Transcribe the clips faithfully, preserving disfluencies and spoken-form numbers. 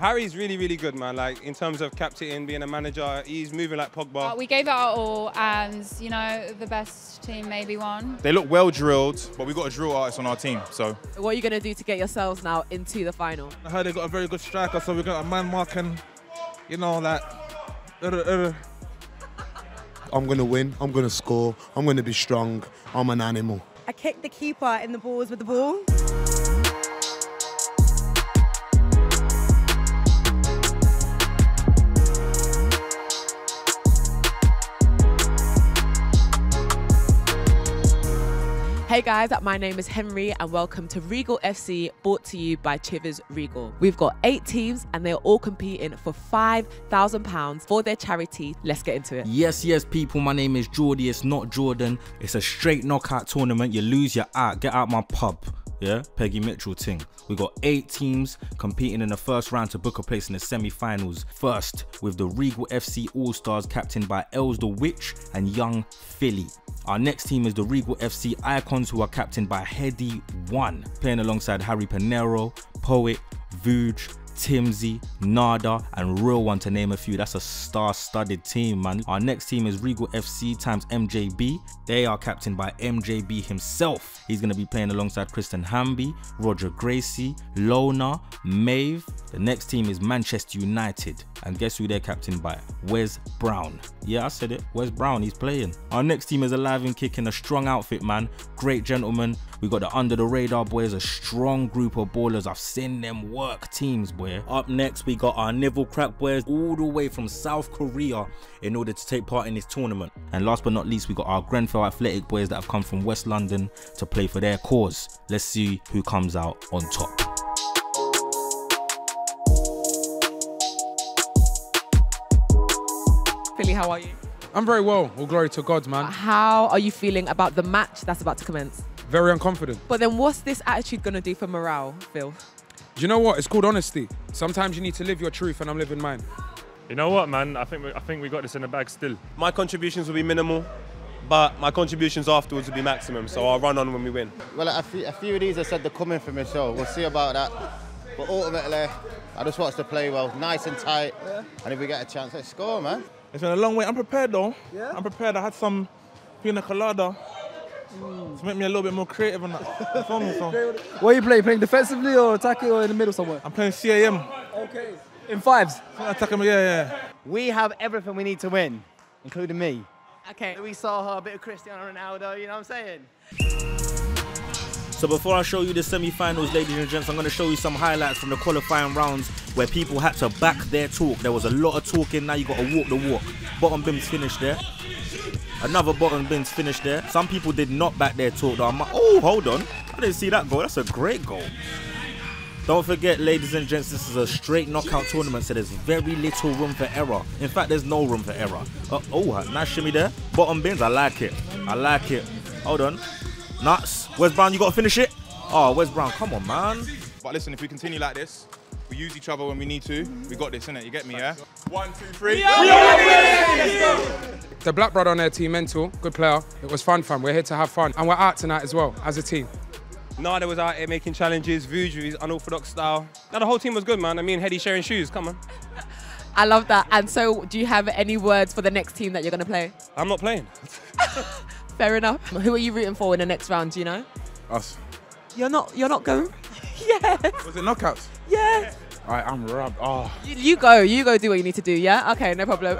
Harry's really, really good, man. Like, in terms of captaining, being a manager, he's moving like Pogba. Uh, we gave it our all, and, you know, the best team maybe won. They look well drilled, but we've got a drill artist on our team, so. What are you going to do to get yourselves now into the final? I heard they got a very good striker, so we've got a man marking, you know, like... Uh, uh. I'm going to win, I'm going to score, I'm going to be strong, I'm an animal. I kicked the keeper in the balls with the ball. Hey guys, my name is Henry and welcome to Regal F C, brought to you by Chivas Regal. We've got eight teams and they're all competing for five thousand pounds for their charity. Let's get into it. Yes, yes, people, my name is Jordy, it's not Jordan. It's a straight knockout tournament. You lose, you're out. Get out my pub. Yeah, Peggy Mitchell ting. We got eight teams competing in the first round to book a place in the semi-finals. First, with the Regal F C All-Stars captained by Els the Witch and Young Philly. Our next team is the Regal F C Icons, who are captained by Headie one, playing alongside Harry Pinero, Poet, Vuj, Timbsy, Nada and Real One, to name a few. That's a star-studded team, man. Our next team is Regal F C times M J B. They are captained by M J B himself. He's going to be playing alongside Kristen Hanby, Roger Gracie, Lona, Maeve. The next team is Manchester United. And guess who they're captained by? Wes Brown. Yeah, I said it. Wes Brown, he's playing. Our next team is alive and kicking, a strong outfit, man. Great gentlemen. We got the Under the Radar boys, a strong group of ballers. I've seen them work teams, boy. Up next, we got our Nivel Crack boys all the way from South Korea in order to take part in this tournament. And last but not least, we got our Grenfell Athletic boys that have come from West London to play for their cause. Let's see who comes out on top. Philly, how are you? I'm very well, all glory to God, man. How are you feeling about the match that's about to commence? Very unconfident. But then what's this attitude going to do for morale, Phil? Do you know what? It's called honesty. Sometimes you need to live your truth, and I'm living mine. You know what, man? I think we, I think we got this in the bag still. My contributions will be minimal, but my contributions afterwards will be maximum, so I'll run on when we win. Well, a few, a few of these I said they're coming for me, so we'll see about that. But ultimately, I just want us to play well, nice and tight, yeah. And if we get a chance, let's score, man. It's been a long way. I'm prepared, though. Yeah? I'm prepared. I had some pina colada mm. to make me a little bit more creative on that. You feel me, so. What are you playing? Playing defensively or attacking or in the middle somewhere? I'm playing C A M. Okay. In fives? Attacking, yeah, yeah. We have everything we need to win, including me. Okay. We saw her a bit of Cristiano Ronaldo, you know what I'm saying? So before I show you the semi-finals, ladies and gents, I'm going to show you some highlights from the qualifying rounds where people had to back their talk. There was a lot of talking, now you got to walk the walk. Bottom bins finished there. Another bottom bins finished there. Some people did not back their talk though. I'm like, oh, hold on. I didn't see that goal. That's a great goal. Don't forget, ladies and gents, this is a straight knockout tournament, so there's very little room for error. In fact, there's no room for error. Uh, oh, nice shimmy there. Bottom bins, I like it. I like it. Hold on. Nuts. Wes Brown, you got to finish it? Oh, Wes Brown, come on, man. But listen, if we continue like this, we use each other when we need to. We got this, innit? You get me, yeah? One, two, three. The black brother on their team, Mental, good player. It was fun, fam. We're here to have fun. And we're out tonight as well, as a team. Nada was out here making challenges, Vuj with his unorthodox style. Now the whole team was good, man. I mean, Headie sharing shoes, come on. I love that. And so, do you have any words for the next team that you're going to play? I'm not playing. Fair enough. Who are you rooting for in the next round, do you know? Us. You're not, you're not going? Yes. Was it knockouts? Yes. All right, I'm rubbed. Oh. You, you go, you go do what you need to do, yeah? Okay, no problem.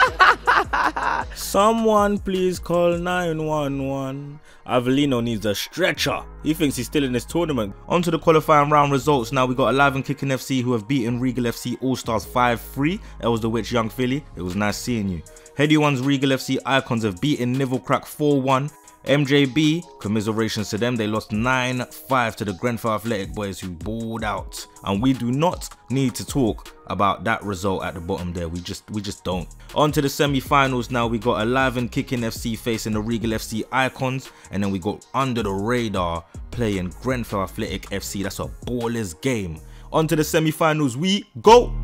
Someone please call nine one one. Avelino needs a stretcher. He thinks he's still in this tournament. On to the qualifying round results now. We got Alive and Kicking F C, who have beaten Regal F C All-Stars five three. Els the Witch, Young Philly. It was nice seeing you. Headie one's Regal F C Icons have beaten Nivel Crack four one. M J B, commiserations to them, they lost nine five to the Grenfell Athletic boys, who balled out. And we do not need to talk about that result at the bottom there. We just we just don't. On to the semi-finals now. We got Alive and Kicking F C facing the Regal F C Icons, and then we got Under the Radar playing Grenfell Athletic F C. That's a ballers game. On to the semi-finals we go.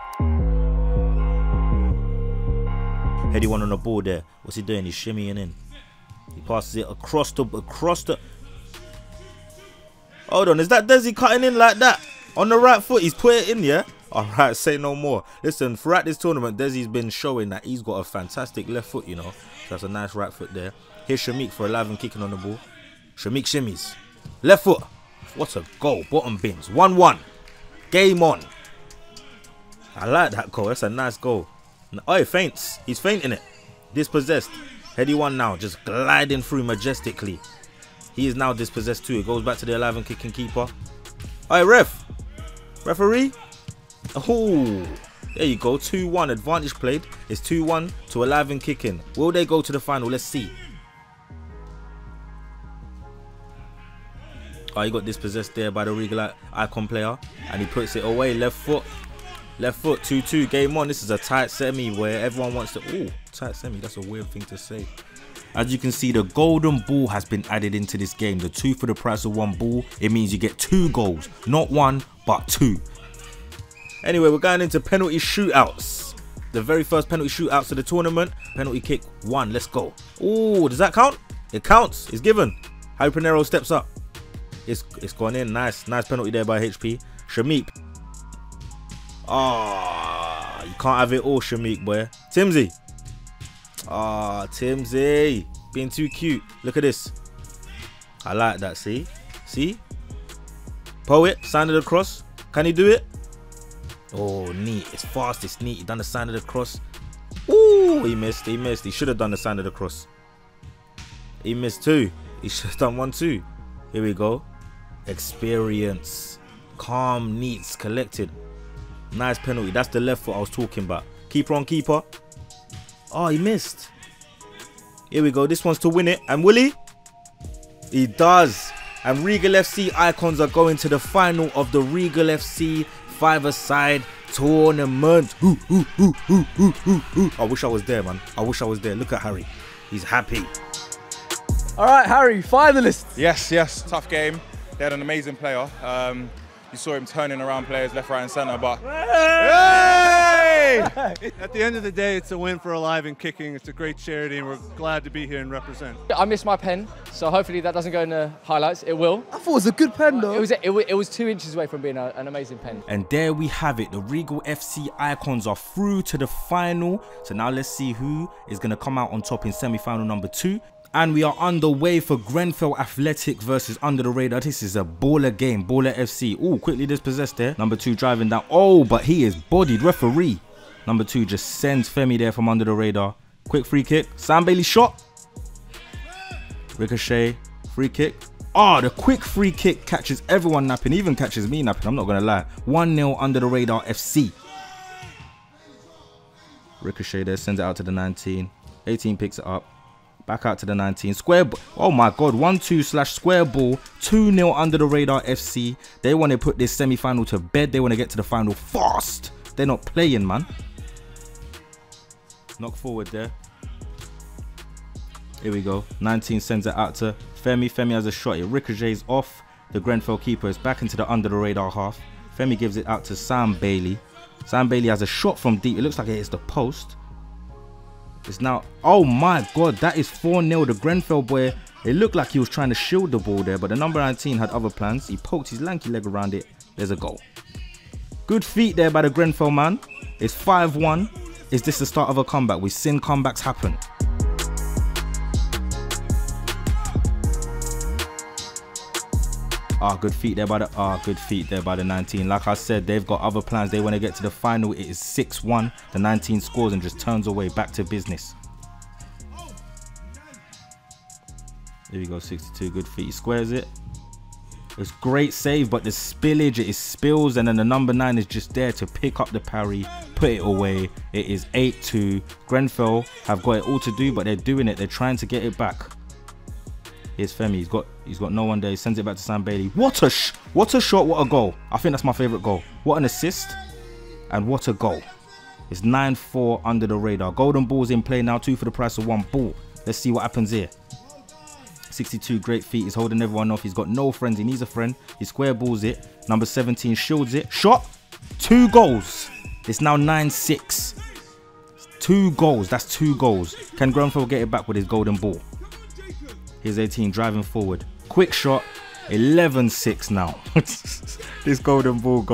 Headie one on the ball there. What's he doing? He's shimmying in. He passes it across the across the. Hold on, is that Teezee cutting in like that on the right foot? He's put it in, yeah. All right, say no more. Listen, throughout this tournament, Teezee's been showing that he's got a fantastic left foot, you know. So that's a nice right foot there. Here's Shamik for a live and kicking on the ball. Shamik shimmies. Left foot. What a goal. Bottom bins. one one. Game on. I like that goal. That's a nice goal. Oh, he faints. He's fainting it. Dispossessed. Headie one now. Just gliding through majestically. He is now dispossessed too. It goes back to the alive and kicking keeper. Alright, ref. Referee. Oh, there you go. two one. Advantage played. It's two one to alive and kicking. Will they go to the final? Let's see. Oh, he got dispossessed there by the Regal icon player. And he puts it away. Left foot. Left foot. two two. Game on. This is a tight semi where everyone wants to... Oh, tight semi. That's a weird thing to say. As you can see, the golden ball has been added into this game. The two for the price of one ball. It means you get two goals. Not one, but two. Anyway, we're going into penalty shootouts. The very first penalty shootouts of the tournament. Penalty kick one. Let's go. Oh, does that count? It counts. It's given. Harry Pinero steps up. It's, it's gone in. Nice. Nice penalty there by H P. Shamik. Ah, oh, you can't have it all, Shamik, boy. Timbsy. Ah, oh, Timbsy. Being too cute. Look at this. I like that. See? See? Poet. Sign of the cross. Can he do it? Oh, neat. It's fast. It's neat. He done the sign of the cross. Ooh, he missed. He missed. He should have done the sign of the cross. He missed two. He should have done one too. Here we go. Experience. Calm, neat, collected. Nice penalty. That's the left foot I was talking about. Keeper on keeper. Oh, he missed. Here we go. This one's to win it. And will he? He does. And Regal F C icons are going to the final of the Regal F C five-a-side tournament. Ooh, ooh, ooh, ooh, ooh, ooh, ooh. I wish I was there, man. I wish I was there. Look at Harry. He's happy. All right, Harry, finalists. Yes, yes. Tough game. They had an amazing player. Um, you saw him turning around players left, right, and centre. But hey! At the end of the day, it's a win for Alive and Kicking. It's a great charity, and we're glad to be here and represent. I missed my pen, so hopefully that doesn't go in the highlights. It will. I thought it was a good pen, though. It was. It, it was two inches away from being a, an amazing pen. And there we have it. The Regal F C icons are through to the final. So now let's see who is going to come out on top in semi-final number two. And we are underway for Grenfell Athletic versus Under the Radar. This is a baller game. Baller F C. Oh, quickly dispossessed there. Number two driving down. Oh, but he is bodied. Referee. Number two just sends Femi there from Under the Radar. Quick free kick. Sam Bailey shot. Ricochet. Free kick. Oh, the quick free kick catches everyone napping. Even catches me napping. I'm not going to lie. one nil Under the Radar F C. Ricochet there. Sends it out to the nineteen. eighteen picks it up. Back out to the nineteen. Square. Oh my God. one two slash square ball. two nil Under the Radar F C. They want to put this semi-final to bed. They want to get to the final fast. They're not playing, man. Knock forward there. Here we go. nineteen sends it out to Femi. Femi has a shot. It ricochets off the Grenfell keeper. It's back into the Under the Radar half. Femi gives it out to Sam Bailey. Sam Bailey has a shot from deep. It looks like it hits the post. It's now, oh my God, that is four nil. The Grenfell boy, it looked like he was trying to shield the ball there, but the number nineteen had other plans. He poked his lanky leg around it. There's a goal. Good feet there by the Grenfell man. It's five one. Is this the start of a comeback? We've seen comebacks happen. Ah, good feet there by the ah, good feet there by the nineteen. Like I said, they've got other plans. They want to get to the final. It is six one. The nineteen scores and just turns away. Back to business. There we go, sixty-two. Good feet. He squares it. It's great save, but the spillage, it is spills, and then the number nine is just there to pick up the parry, put it away. It is eight two. Grenfell have got it all to do, but they're doing it. They're trying to get it back. Here's Femi. He's got he's got no one there. He sends it back to Sam Bailey. What a sh what a shot! What a goal! I think that's my favorite goal. What an assist, and what a goal! It's nine four Under the Radar. Golden ball's in play now. Two for the price of one ball. Let's see what happens here. sixty-two, great feet. He's holding everyone off. He's got no friends. He needs a friend. He square balls it. Number seventeen shields it. Shot. Two goals. It's now nine six. Two goals. That's two goals. Can Grenfell get it back with his golden ball? Here's eighteen driving forward. Quick shot. eleven six now. This golden ball goal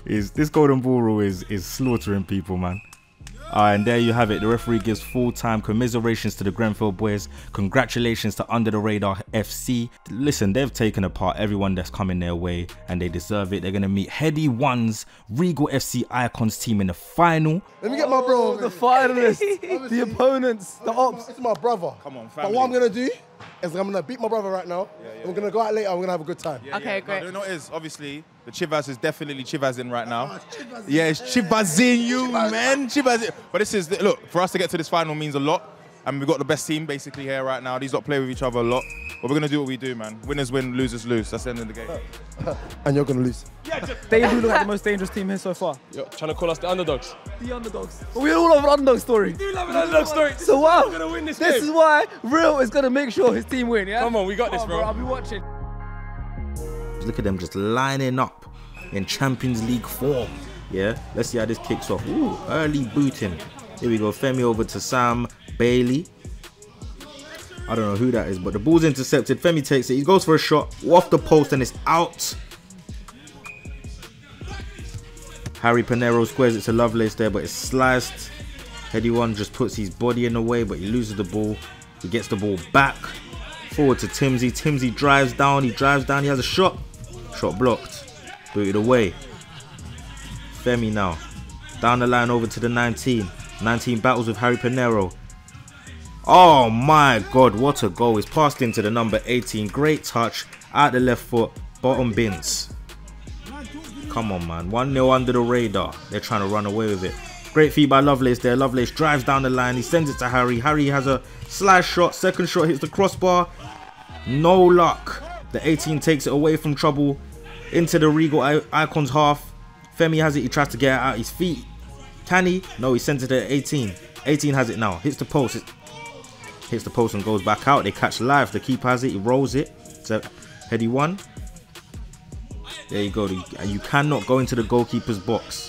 is this golden ball rule is is slaughtering people, man. Uh, and there you have it. The referee gives full-time commiserations to the Grenfell boys. Congratulations to Under the Radar F C. Listen, they've taken apart everyone that's coming their way, and they deserve it. They're going to meet Headie one's Regal F C Icons team in the final. Let me get my bro. The finalists, the opponents, the ops. It's my brother. Come on, family. But what I'm going to do is I'm going to beat my brother right now. Yeah, yeah, we're going to go out later. We're going to have a good time. Yeah, okay, yeah. great. No, you know what it is? Obviously, the Chivas is definitely Chivas-in right now. Yeah, it's Chivas-in you, man. Chivas-in. But this is, look, for us to get to this final means a lot. And we've got the best team basically here right now. These lot play with each other a lot. But we're going to do what we do, man. Winners win, losers lose. That's the end of the game. And you're going to lose. They do look like the most dangerous team here so far. You're trying to call us the underdogs. The underdogs. But we all love an underdog story. We do love an underdog story. So wow, We're going to win this this game. is why Real is going to make sure his team win, yeah? Come on, we got this, Oh, bro. I'll be watching. Look at them just lining up in Champions League form. Yeah, let's see how this kicks off. Ooh, early booting. Here we go. Femi over to Sam Bailey. I don't know who that is, but the ball's intercepted. Femi takes it. He goes for a shot off the post and it's out. Harry Pinero squares it to Lovelace there, but it's sliced. Headie one just puts his body in the way, but he loses the ball. He gets the ball back. Forward to Timbsy. Timbsy drives down. He drives down. He has a shot. Shot blocked. Booted away. Femi now. Down the line over to the nineteen. nineteen battles with Harry Pinero. Oh my God, what a goal. It's passed into the number eighteen. Great touch. Out the left foot. Bottom bins. Come on, man. one nil under the radar. They're trying to run away with it. Great feed by Lovelace there. Lovelace drives down the line. He sends it to Harry. Harry has a slice shot. Second shot hits the crossbar. No luck. The eighteen takes it away from trouble. Into the Regal Icons half. Femi has it. He tries to get it out his feet. Can he? No, he sends it to eighteen. eighteen has it now. Hits the post. It hits the post and goes back out. They catch live. The keeper has it. He rolls it. So Headie one. There you go. And you cannot go into the goalkeeper's box.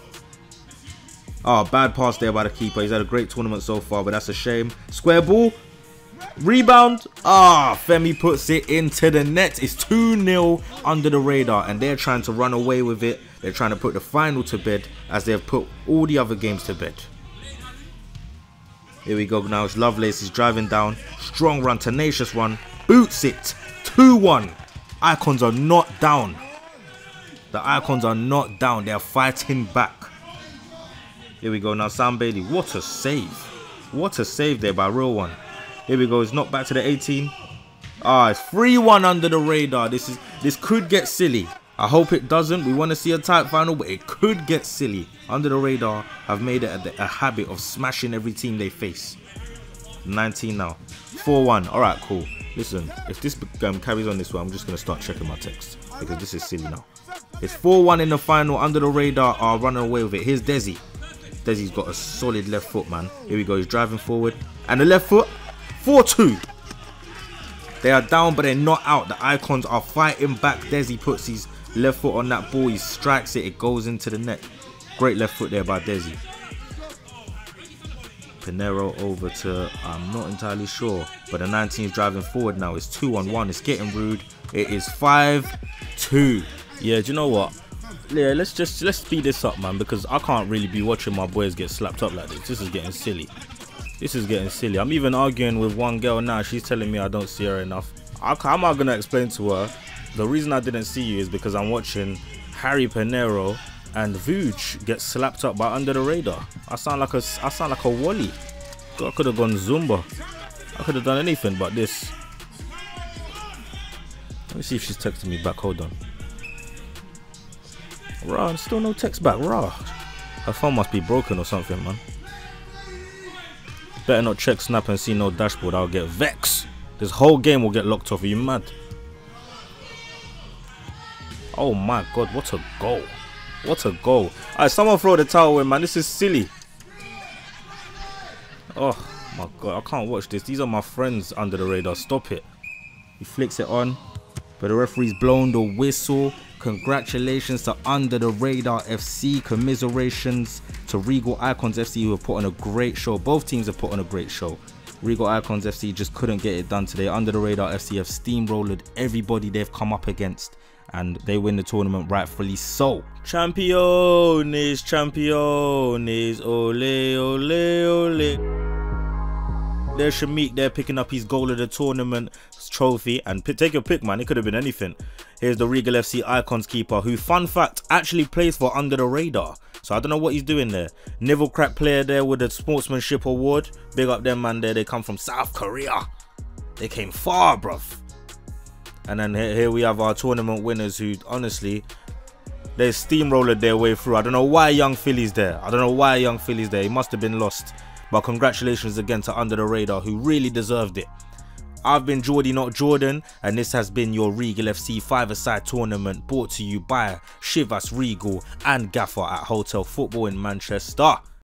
Oh, bad pass there by the keeper. He's had a great tournament so far, but that's a shame. Square ball. Rebound. Ah, Femi puts it into the net. It's two nil under the radar, and they're trying to run away with it. They're trying to put the final to bed as they've put all the other games to bed. Here we go now. It's Lovelace. He's driving down. Strong run, tenacious run. Boots it. two one. Icons are not down. The Icons are not down. They are fighting back. Here we go now. Sam Bailey. What a save. What a save there by Real One. Here we go. It's knocked back to the eighteen. Ah, it's three one under the radar. This is this could get silly. I hope it doesn't. We want to see a tight final, but it could get silly. Under the radar have made it a, a habit of smashing every team they face. nineteen now. four one. All right, cool. Listen, if this um, carries on this way, I'm just going to start checking my text because this is silly now. It's four one in the final. Under the radar are running away with it. Here's Desi. Desi's got a solid left foot, man. Here we go. He's driving forward. And the left foot. four two. They are down, but they're not out. The Icons are fighting back. Desi puts his left foot on that ball. He strikes it. It goes into the net. Great left foot there by Desi. Pinero over to, I'm not entirely sure, but the nineteen is driving forward now. It's two on one. It's getting rude. It is five two. Yeah, do you know what? Yeah, let's just let's speed this up, man, because I can't really be watching my boys get slapped up like this. This is getting silly. This is getting silly. I'm even arguing with one girl now. She's telling me I don't see her enough. I, how am I going to explain to her the reason I didn't see you is because I'm watching Harry Pinero and Vuj get slapped up by Under the Radar. I sound like a, I sound like a Wally. I could have gone Zumba. I could have done anything but this. Let me see if she's texting me back. Hold on. Rah, still no text back. Rah. Her phone must be broken or something, man. Better not check Snap and see no dashboard. I'll get vexed. This whole game will get locked off. Are you mad? Oh my God, what a goal. What a goal. Alright, someone throw the towel in, man. This is silly. Oh my God, I can't watch this. These are my friends Under the Radar. Stop it. He flicks it on, but the referee's blown the whistle. Congratulations to Under the Radar F C. Commiserations to Regal Icons F C, who have put on a great show. Both teams have put on a great show. Regal Icons F C just couldn't get it done today. Under the Radar F C have steamrolled everybody they've come up against, and they win the tournament rightfully so. Champions, champions, ole, ole, ole. There's Shamik there picking up his goal of the tournament trophy, and take your pick, man, it could have been anything. Here's the Regal F C Icons keeper, who, fun fact, actually plays for Under the Radar. So I don't know what he's doing there. Neville Crack player there with the Sportsmanship Award. Big up them, man, there. They come from South Korea. They came far, bruv. And then here, here we have our tournament winners who, honestly, they steamrolled their way through. I don't know why Young Philly's there. I don't know why Young Philly's there. He must have been lost. But congratulations again to Under the Radar, who really deserved it. I've been Jordy Not Jordan, and this has been your Regal F C five-a-side tournament brought to you by Chivas, Regal and Gaffer at Hotel Football in Manchester.